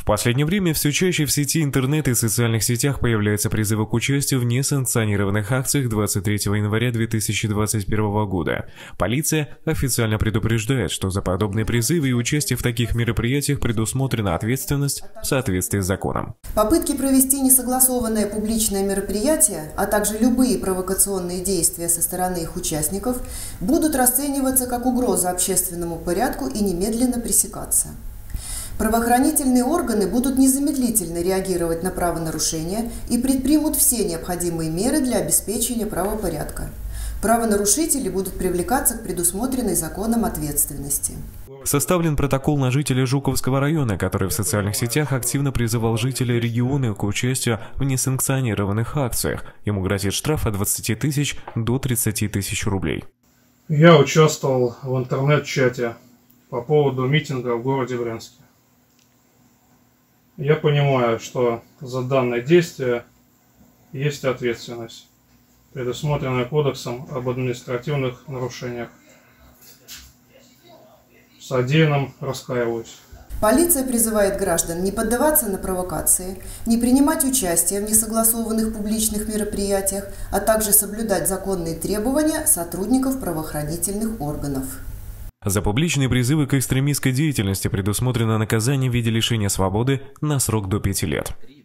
В последнее время все чаще в сети интернет и социальных сетях появляются призывы к участию в несанкционированных акциях 23 января 2021 года. Полиция официально предупреждает, что за подобные призывы и участие в таких мероприятиях предусмотрена ответственность в соответствии с законом. Попытки провести несогласованное публичное мероприятие, а также любые провокационные действия со стороны их участников будут расцениваться как угроза общественному порядку и немедленно пресекаться. Правоохранительные органы будут незамедлительно реагировать на правонарушения и предпримут все необходимые меры для обеспечения правопорядка. Правонарушители будут привлекаться к предусмотренной законом ответственности. Составлен протокол на жителя Жуковского района, который в социальных сетях активно призывал жителей региона к участию в несанкционированных акциях. Ему грозит штраф от 20 тысяч до 30 тысяч рублей. Я участвовал в интернет-чате по поводу митинга в городе Брянске. Я понимаю, что за данное действие есть ответственность, предусмотренная Кодексом об административных нарушениях. В содеянном раскаиваюсь. Полиция призывает граждан не поддаваться на провокации, не принимать участие в несогласованных публичных мероприятиях, а также соблюдать законные требования сотрудников правоохранительных органов. За публичные призывы к экстремистской деятельности предусмотрено наказание в виде лишения свободы на срок до 5 лет.